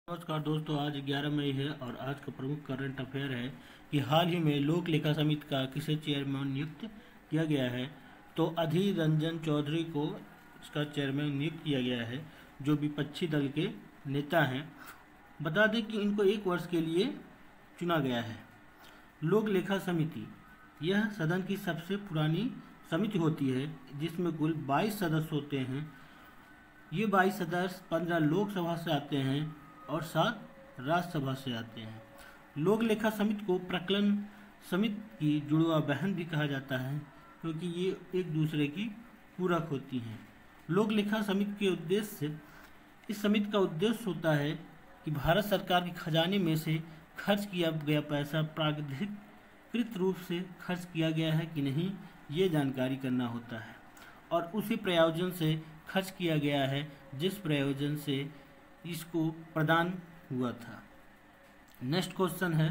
नमस्कार दोस्तों, आज 11 मई है और आज का प्रमुख करंट अफेयर है कि हाल ही में लोक लेखा समिति का किसे चेयरमैन नियुक्त किया गया है। तो अधीर रंजन चौधरी को इसका चेयरमैन नियुक्त किया गया है, जो विपक्षी दल के नेता हैं। बता दें कि इनको 1 वर्ष के लिए चुना गया है। लोक लेखा समिति यह सदन की सबसे पुरानी समिति होती है, जिसमें कुल 22 सदस्य होते हैं। ये 22 सदस्य 15 लोकसभा से आते हैं और 7 राज्यसभा से आते हैं। लोक लेखा समिति को प्रकलन समिति की जुड़वा बहन भी कहा जाता है, क्योंकि ये एक दूसरे की पूरक होती हैं। लोक लेखा समिति के उद्देश्य इस समिति का उद्देश्य होता है कि भारत सरकार के खजाने में से खर्च किया गया पैसा प्राधिकृत रूप से खर्च किया गया है कि नहीं, ये जानकारी करना होता है, और उसी प्रयोजन से खर्च किया गया है जिस प्रयोजन से इसको प्रदान हुआ था। नेक्स्ट क्वेश्चन है,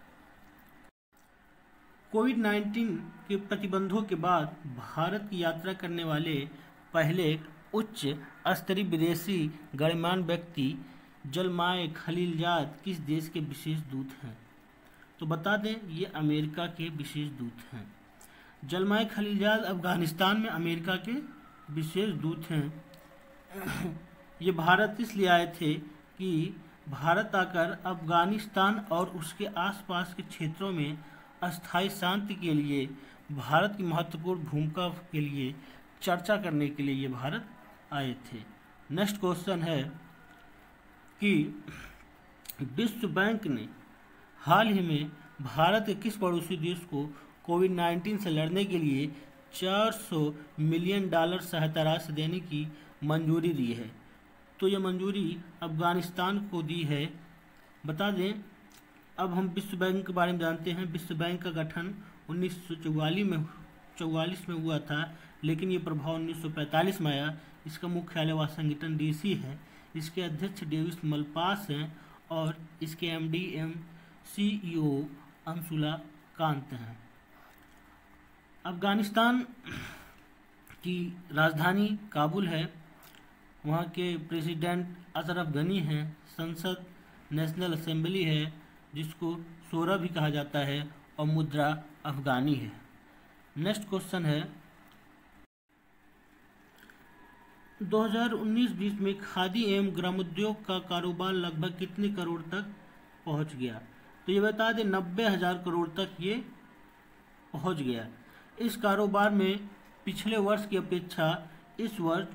कोविड-19 के प्रतिबंधों के बाद भारत की यात्रा करने वाले पहले उच्च स्तरीय विदेशी गणमान्य व्यक्ति जलमाय खलीलजाद किस देश के विशेष दूत हैं। तो बता दें, ये अमेरिका के विशेष दूत हैं। जलमाय खलीलजाद अफगानिस्तान में अमेरिका के विशेष दूत हैं। ये भारत इसलिए आए थे कि भारत आकर अफगानिस्तान और उसके आसपास के क्षेत्रों में अस्थायी शांति के लिए भारत की महत्वपूर्ण भूमिका के लिए चर्चा करने के लिए ये भारत आए थे। नेक्स्ट क्वेश्चन है कि विश्व बैंक ने हाल ही में भारत के किस पड़ोसी देश को कोविड-19 से लड़ने के लिए $400 मिलियन सहायता राशि देने की मंजूरी दी है। तो यह मंजूरी अफगानिस्तान को दी है। बता दें, अब हम विश्व बैंक के बारे में जानते हैं। विश्व बैंक का गठन 1944 में हुआ था, लेकिन ये प्रभाव 1945 में आया। इसका मुख्यालय वाशिंगटन डीसी है। इसके अध्यक्ष डेविस मलपास हैं और इसके एमडी सीईओ अंशुला कांत हैं। अफगानिस्तान की राजधानी काबुल है। वहाँ के प्रेसिडेंट अशरफ गनी हैं। संसद नेशनल असेंबली है, जिसको शोरा भी कहा जाता है, और मुद्रा अफगानी है। नेक्स्ट क्वेश्चन है, 2019-20 में खादी एवं ग्रामोद्योग का कारोबार लगभग कितने करोड़ तक पहुँच गया। तो ये बता दें, 90,000 करोड़ तक ये पहुँच गया। इस कारोबार में पिछले वर्ष की अपेक्षा इस वर्ष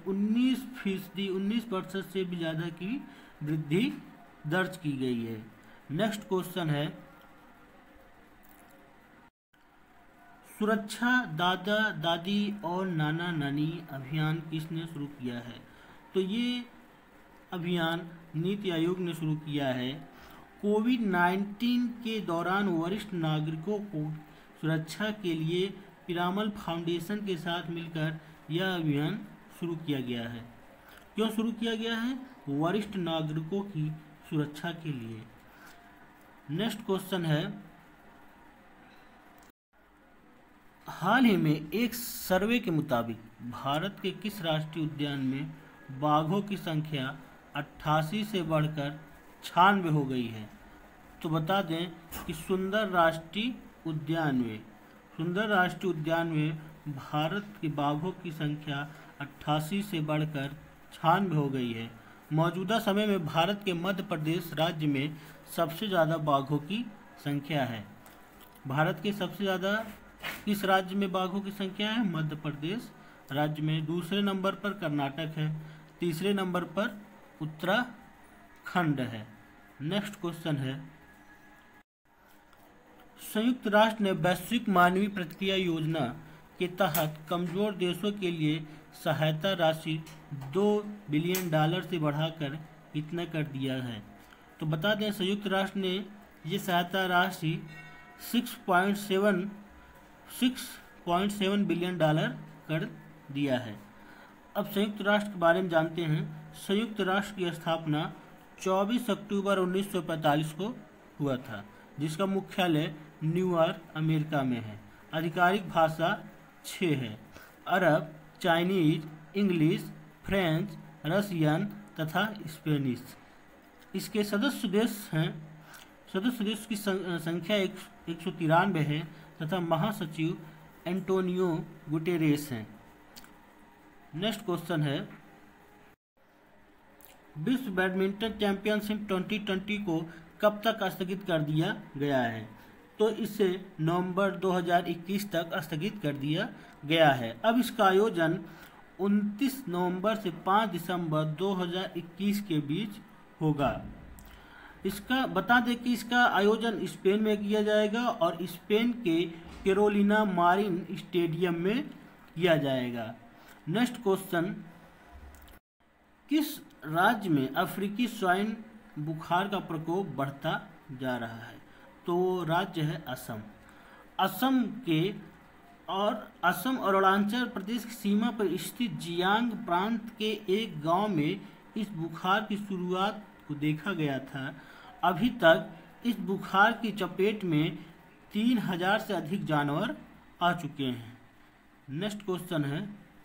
19% से भी ज़्यादा की वृद्धि दर्ज की गई है। नेक्स्ट क्वेश्चन है, सुरक्षा दादा दादी और नाना नानी अभियान किसने शुरू किया है। तो ये अभियान नीति आयोग ने शुरू किया है। कोविड-19 के दौरान वरिष्ठ नागरिकों को सुरक्षा के लिए पिरामल फाउंडेशन के साथ मिलकर यह अभियान शुरू किया गया है। क्यों शुरू किया गया है? वरिष्ठ नागरिकों की सुरक्षा के लिए। नेक्स्ट क्वेश्चन है, हाल ही में एक सर्वे के मुताबिक भारत के किस राष्ट्रीय उद्यान में बाघों की संख्या 88 से बढ़कर 96 हो गई है। तो बता दें कि सुंदर राष्ट्रीय उद्यान में भारत के बाघों की संख्या 88 से बढ़कर 96 हो गई है। मौजूदा समय में भारत के मध्य प्रदेश राज्य में सबसे ज़्यादा बाघों की संख्या है। भारत के सबसे ज़्यादा किस राज्य में बाघों की संख्या है? मध्य प्रदेश राज्य में। दूसरे नंबर पर कर्नाटक है। तीसरे नंबर पर उत्तराखंड है। नेक्स्ट क्वेश्चन है, संयुक्त राष्ट्र ने वैश्विक मानवीय प्रतिक्रिया योजना के तहत कमजोर देशों के लिए सहायता राशि $2 बिलियन से बढ़ाकर कितना कर दिया है। तो बता दें, संयुक्त राष्ट्र ने ये सहायता राशि 6.7 बिलियन कर दिया है। अब संयुक्त राष्ट्र के बारे में जानते हैं। संयुक्त राष्ट्र की स्थापना 24 अक्टूबर 1945 को हुआ था, जिसका मुख्यालय न्यूयॉर्क अमेरिका में है। आधिकारिक भाषा 6 है: अरब, चाइनीज, इंग्लिश, फ्रेंच, रशियन तथा स्पेनिश। इसके सदस्य देश की संख्या 193 है तथा महासचिव एंटोनियो गुटेरेस हैं। नेक्स्ट क्वेश्चन है, विश्व बैडमिंटन चैंपियनशिप 2020 को कब तक स्थगित कर दिया गया है? तो इसे नवंबर 2021 तक स्थगित कर दिया गया है। अब इसका आयोजन 29 नवंबर से 5 दिसंबर 2021 के बीच होगा। इसका बता दें कि इसका आयोजन स्पेन में किया जाएगा और स्पेन के कैरोलिना मारिन स्टेडियम में किया जाएगा। नेक्स्ट क्वेश्चन, किस राज्य में अफ्रीकी स्वाइन बुखार का प्रकोप बढ़ता जा रहा है? तो वो राज्य है असम। असम और अरुणाचल प्रदेश की सीमा पर स्थित जियांग प्रांत के एक गांव में इस बुखार की शुरुआत को देखा गया था। अभी तक इस बुखार की चपेट में 3000 से अधिक जानवर आ चुके हैं। नेक्स्ट क्वेश्चन है,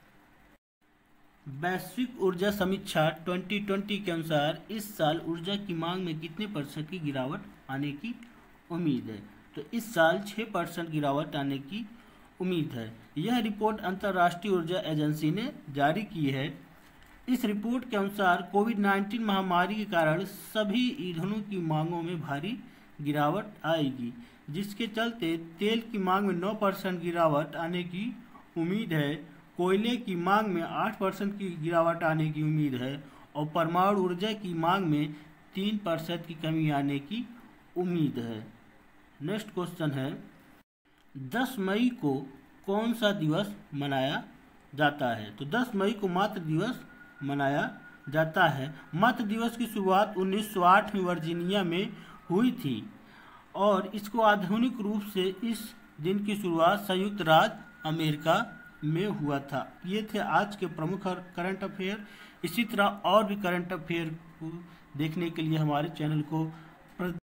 वैश्विक ऊर्जा समीक्षा 2020 के अनुसार इस साल ऊर्जा की मांग में कितने % की गिरावट आने की उम्मीद है? तो इस साल 6% गिरावट आने की उम्मीद है। यह रिपोर्ट अंतर्राष्ट्रीय ऊर्जा एजेंसी ने जारी की है। इस रिपोर्ट के अनुसार कोविड-19 महामारी के कारण सभी ईंधनों की मांगों में भारी गिरावट आएगी, जिसके चलते तेल की मांग में 9% गिरावट आने की उम्मीद है, कोयले की मांग में 8% की गिरावट आने की उम्मीद है और परमाणु ऊर्जा की मांग में 3% की कमी आने की उम्मीद है। नेक्स्ट क्वेश्चन है, 10 मई को कौन सा दिवस मनाया जाता है? तो 10 मई को मातृ दिवस मनाया जाता है। मातृ दिवस की शुरुआत 1908 में वर्जीनिया में हुई थी और इसको आधुनिक रूप से इस दिन की शुरुआत संयुक्त राज्य अमेरिका में हुआ था। ये थे आज के प्रमुख करंट अफेयर। इसी तरह और भी करंट अफेयर को देखने के लिए हमारे चैनल को